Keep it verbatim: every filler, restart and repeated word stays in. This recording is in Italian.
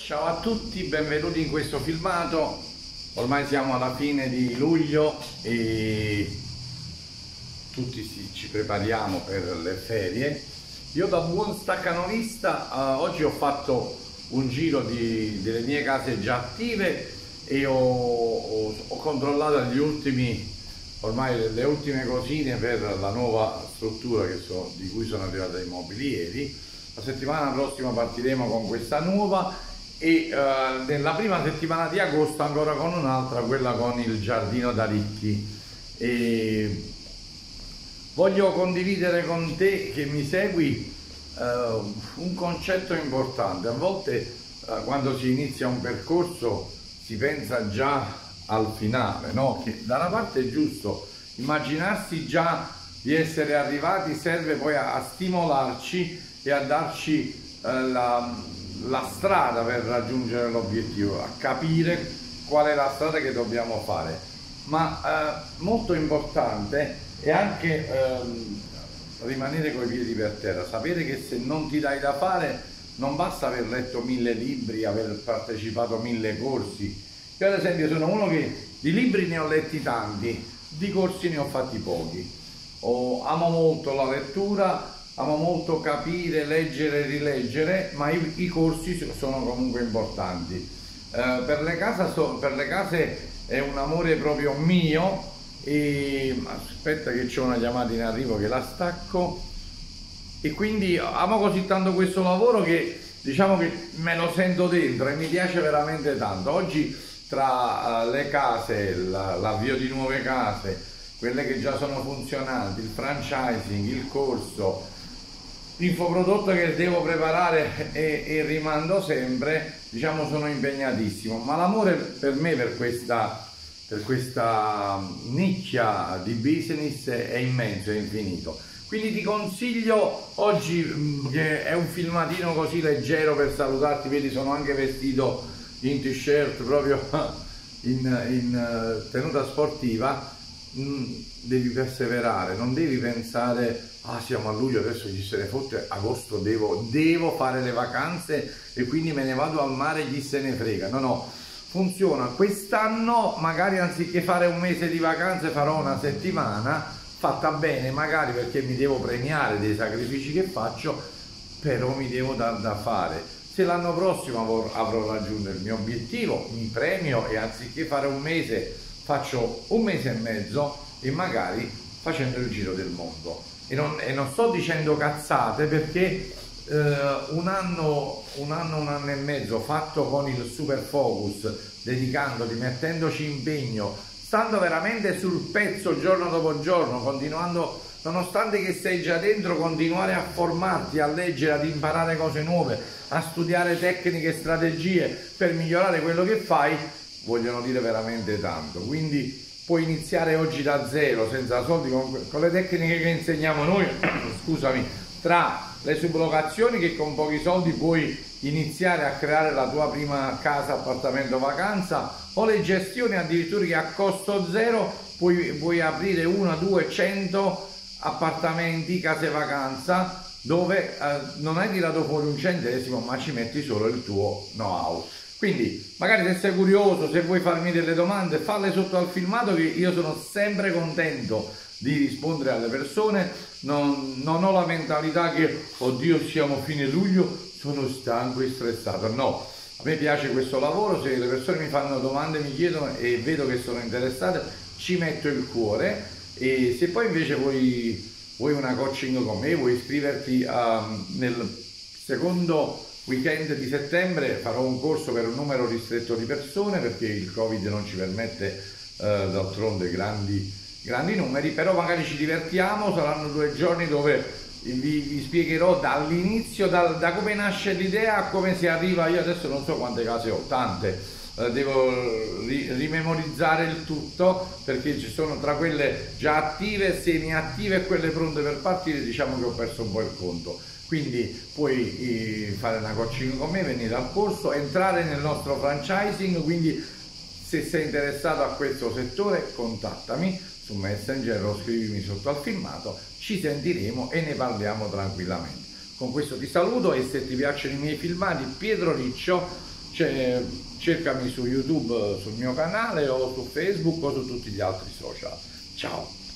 Ciao a tutti, benvenuti in questo filmato. Ormai siamo alla fine di luglio e tutti ci prepariamo per le ferie. Io da buon staccanovista uh, oggi ho fatto un giro di, delle mie case già attive e ho, ho, ho controllato gli ultimi, ormai le ultime cosine per la nuova struttura che so, di cui sono arrivati i mobili ieri. La settimana prossima partiremo con questa nuova e uh, nella prima settimana di agosto ancora con un'altra, quella con il giardino da ricchi. E voglio condividere con te che mi segui uh, un concetto importante. A volte uh, quando si inizia un percorso si pensa già al finale, no? Che da una parte è giusto, immaginarsi già di essere arrivati serve poi a, a stimolarci e a darci uh, la la strada per raggiungere l'obiettivo, a capire qual è la strada che dobbiamo fare. Ma eh, molto importante è anche eh, rimanere coi piedi per terra, sapere che se non ti dai da fare non basta aver letto mille libri, aver partecipato a mille corsi. Io ad esempio sono uno che di libri ne ho letti tanti, di corsi ne ho fatti pochi. Ho, amo molto la lettura, amo molto capire, leggere e rileggere, ma i, i corsi sono comunque importanti. Eh, per, le case so, per le case è un amore proprio mio e aspetta che c'è una chiamata in arrivo che la stacco e quindi amo così tanto questo lavoro che diciamo che me lo sento dentro e mi piace veramente tanto. Oggi tra uh, le case, l'avvio la, di nuove case, quelle che già sono funzionanti, il franchising, il corso, l'infoprodotto che devo preparare e, e rimando sempre, diciamo sono impegnatissimo, ma l'amore per me per questa, per questa nicchia di business è immenso, è infinito. Quindi ti consiglio oggi, che è un filmatino così leggero per salutarti, vedi sono anche vestito in t-shirt proprio in, in tenuta sportiva. Devi perseverare, non devi pensare ah siamo a luglio adesso chi se ne fotte, agosto devo, devo fare le vacanze e quindi me ne vado al mare, chi se ne frega. No, no, funziona. Quest'anno magari anziché fare un mese di vacanze farò una settimana fatta bene, magari perché mi devo premiare dei sacrifici che faccio, però mi devo dar da fare. Se l'anno prossimo avrò, avrò raggiunto il mio obiettivo, mi premio e anziché fare un mese faccio un mese e mezzo e magari facendo il giro del mondo. E non, e non sto dicendo cazzate perché eh, un, anno, un anno, un anno e mezzo fatto con il super focus, dedicandoti, mettendoci impegno, stando veramente sul pezzo giorno dopo giorno, continuando, nonostante che sei già dentro, continuare a formarti, a leggere, ad imparare cose nuove, a studiare tecniche e strategie per migliorare quello che fai, vogliono dire veramente tanto. Quindi puoi iniziare oggi da zero, senza soldi, con, con le tecniche che insegniamo noi, scusami, tra le sublocazioni che con pochi soldi puoi iniziare a creare la tua prima casa, appartamento, vacanza, o le gestioni addirittura che a costo zero puoi, puoi aprire una, due, cento appartamenti, case vacanza, dove eh, non hai tirato fuori un centesimo, ma ci metti solo il tuo know-how. Quindi magari se sei curioso, se vuoi farmi delle domande, falle sotto al filmato, che io sono sempre contento di rispondere alle persone. Non, non ho la mentalità che oddio siamo fine luglio, sono stanco e stressato. No, a me piace questo lavoro, se le persone mi fanno domande, mi chiedono e vedo che sono interessate, ci metto il cuore. E se poi invece vuoi, vuoi una coaching con me, vuoi iscriverti um, nel secondo weekend di settembre, farò un corso per un numero ristretto di persone perché il Covid non ci permette eh, d'altronde grandi, grandi numeri, però magari ci divertiamo, saranno due giorni dove vi, vi spiegherò dall'inizio, da, da come nasce l'idea a come si arriva. Io adesso non so quante case ho, tante, eh, devo ri, rimemorizzare il tutto perché ci sono tra quelle già attive, semi attive e quelle pronte per partire, diciamo che ho perso un po' il conto. Quindi puoi fare una coaching con me, venire al corso, entrare nel nostro franchising, quindi se sei interessato a questo settore contattami su Messenger o scrivimi sotto al filmato, ci sentiremo e ne parliamo tranquillamente. Con questo ti saluto e se ti piacciono i miei filmati, Pietro Riccio, Cioè, cercami su YouTube, sul mio canale o su Facebook o su tutti gli altri social. Ciao!